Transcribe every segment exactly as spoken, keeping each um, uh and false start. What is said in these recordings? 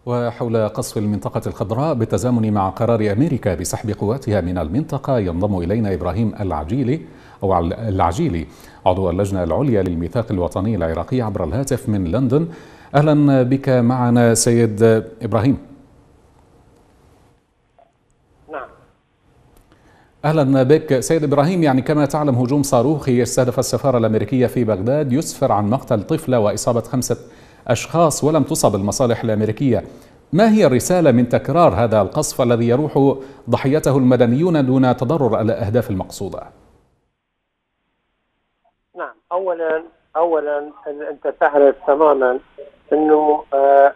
وحول قصف المنطقة الخضراء بالتزامن مع قرار أمريكا بسحب قواتها من المنطقة ينضم إلينا إبراهيم العجيلي أو العجيلي عضو اللجنة العليا للميثاق الوطني العراقي عبر الهاتف من لندن. أهلا بك معنا سيد إبراهيم. نعم. أهلا بك سيد إبراهيم. يعني كما تعلم هجوم صاروخي يستهدف السفارة الأمريكية في بغداد يسفر عن مقتل طفلة وإصابة خمسة أشخاص ولم تصب المصالح الأمريكية. ما هي الرسالة من تكرار هذا القصف الذي يروح ضحيته المدنيون دون تضرر الأهداف المقصودة؟ نعم، أولا أولا أنت تعرف تماما أنه آه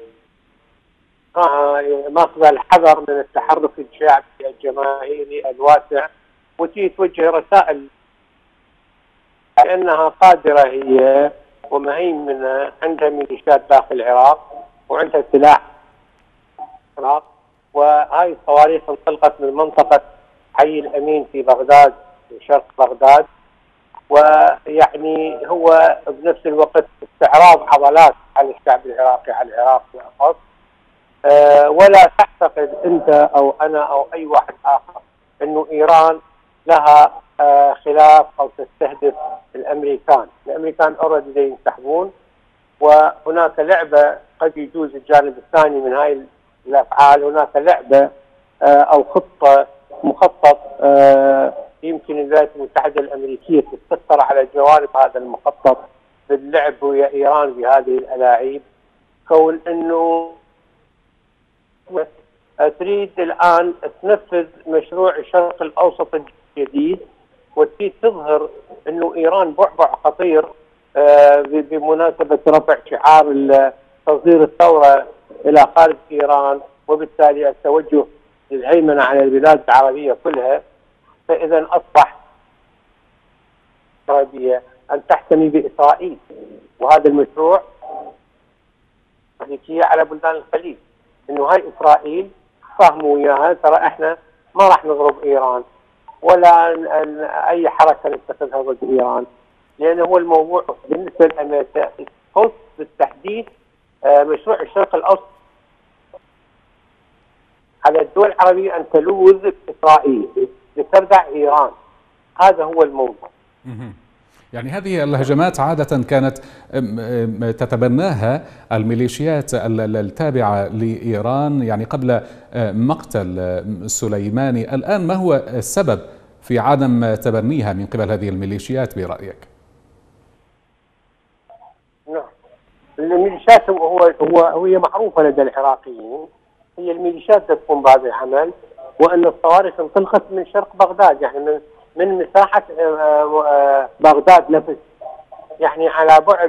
ماخذ الحذر من التحرك الشعبي الجماهيري الواسع، وتي توجه رسائل لأنها قادرة هي ومهيمنة، عندها ميليشيات داخل العراق وعندها سلاح العراق. وهاي الصواريخ انطلقت من منطقة حي الأمين في بغداد في شرق بغداد، ويعني هو بنفس الوقت استعراض عضلات على الشعب العراقي على العراق بالأخص. أه ولا تعتقد أنت أو أنا أو أي واحد آخر أنه إيران لها أه خلاف أو تستهدف الأمريكان. الأمريكان أوريدي ينسحبون، وهناك لعبة قد يجوز الجانب الثاني من هاي الأفعال. هناك لعبة أه أو خطة مخطط أه يمكن الولايات المتحدة الأمريكية تستثر على جوانب هذا المخطط باللعب ويا إيران بهذه الألاعيب، كون أنه تريد الآن تنفذ مشروع الشرق الأوسط الجديد، وتريد تظهر أنه إيران بعبع خطير بمناسبة رفع شعار تصدير الثورة إلى خارج إيران، وبالتالي التوجه للهيمنة على البلاد العربية كلها. فإذا أصبح العربية أن تحتمي بإسرائيل، وهذا المشروع الأمريكية على بلدان الخليج، إنه هاي إسرائيل فهموا وياها ترى إحنا ما راح نضرب إيران ولا أي حركة نتخذها ضد إيران، لأن هو الموضوع بالنسبة لأمريكا يخص بالتحديد مشروع الشرق الأوسط على الدول العربية أن تلوذ إسرائيل لتردع إيران. هذا هو الموضوع. يعني هذه الهجمات عادة كانت تتبناها الميليشيات التابعة لإيران يعني قبل مقتل سليماني. الآن ما هو السبب في عدم تبنيها من قبل هذه الميليشيات برأيك؟ نعم، الميليشيات هو هو هي معروفة لدى العراقيين، هي الميليشيات تقوم بهذا العمل، وأن الصواريخ انطلقت من شرق بغداد، يعني من من مساحة بغداد نفس، يعني على بعد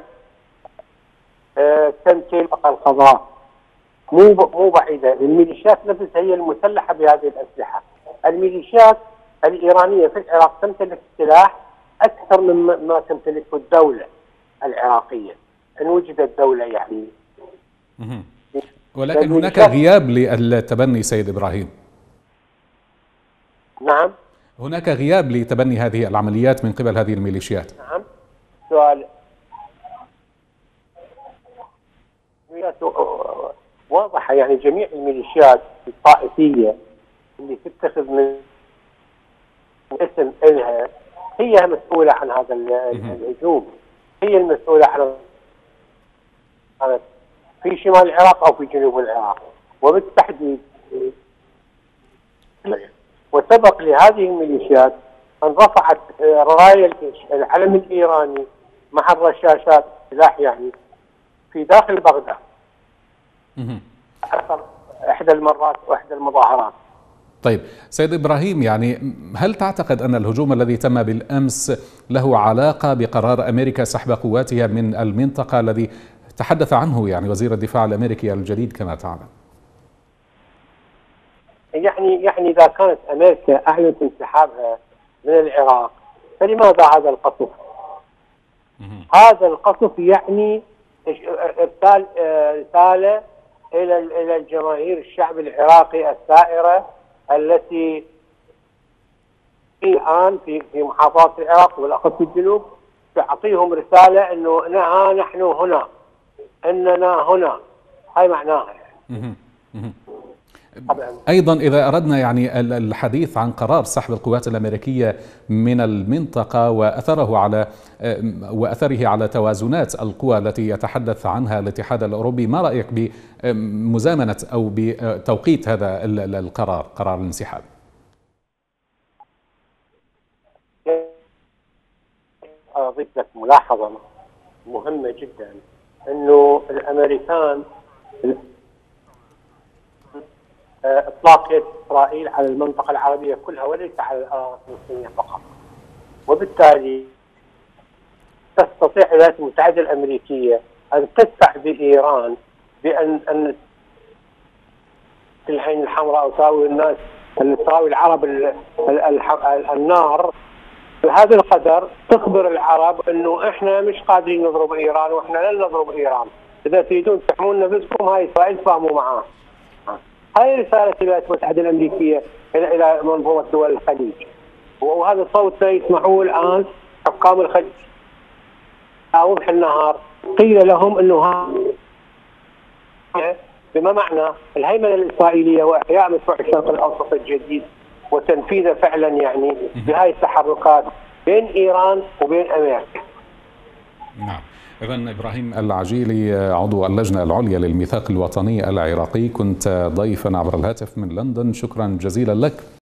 كم كيلو الخضراء، مو مو بعيدة. الميليشيات نفسها هي المسلحة بهذه الأسلحة. الميليشيات الإيرانية في العراق تمتلك سلاح أكثر مما تمتلكه الدولة العراقية، إن وجدت دولة يعني. ولكن هناك غياب للتبني سيد إبراهيم. نعم، هناك غياب لتبني هذه العمليات من قبل هذه الميليشيات. نعم، سؤال واضحة، يعني جميع الميليشيات الطائفية اللي تتخذ من اسم إلها هي مسؤولة عن هذا الهجوم، هي المسؤولة عن في شمال العراق أو في جنوب العراق وبالتحديد. وسبق لهذه الميليشيات أن رفعت راية العلم الإيراني مع الرشاشات سلاح يعني في داخل بغداد إحدى المرات وإحدى المظاهرات. طيب سيد إبراهيم، يعني هل تعتقد أن الهجوم الذي تم بالأمس له علاقة بقرار أمريكا سحب قواتها من المنطقة الذي تحدث عنه يعني وزير الدفاع الأمريكي الجديد كما تعلم؟ يعني يعني إذا كانت أمريكا أعلنت انسحابها من العراق فلماذا هذا القصف؟ هذا القصف يعني إرسال رسالة إلى إلى الجماهير الشعب العراقي الثائرة التي الآن في في محافظات العراق والأخص في الجنوب، تعطيهم رسالة إنه نحن هنا، إننا هنا. هاي معناها يعني. أيضا إذا أردنا يعني الحديث عن قرار سحب القوات الأمريكية من المنطقة وأثره على وأثره على توازنات القوى التي يتحدث عنها الاتحاد الأوروبي، ما رأيك بمزامنة أو بتوقيت هذا القرار، قرار الانسحاب؟ أضيف لك ملاحظة مهمة جدا، أنه الأمريكان إطلاق يد إسرائيل على المنطقة العربية كلها وليس على الأراضي الفلسطينية فقط، وبالتالي تستطيع الولايات المتحدة الأمريكية أن تدفع بإيران بأن أن العين الحمراء وتساوي الناس تساوي العرب النار بهذا القدر، تخبر العرب انه احنا مش قادرين نضرب ايران واحنا لن نضرب ايران، اذا تريدون تحمون نفسكم هاي اسرائيل تفاهموا معاه. هاي رساله الولايات المتحده الامريكيه الى الى منظومه دول الخليج، وهذا الصوت لا يسمعوه الان حكام الخليج. وضح النهار قيل لهم انه هذا بما معنى الهيمنه الاسرائيليه واحياء مشروع الشرق الاوسط الجديد وتنفيذه فعلا يعني بهاي التحركات بين ايران وبين امريكا. نعم. إذن إبراهيم العجيلي عضو اللجنة العليا للميثاق الوطني العراقي، كنت ضيفا عبر الهاتف من لندن، شكرا جزيلا لك.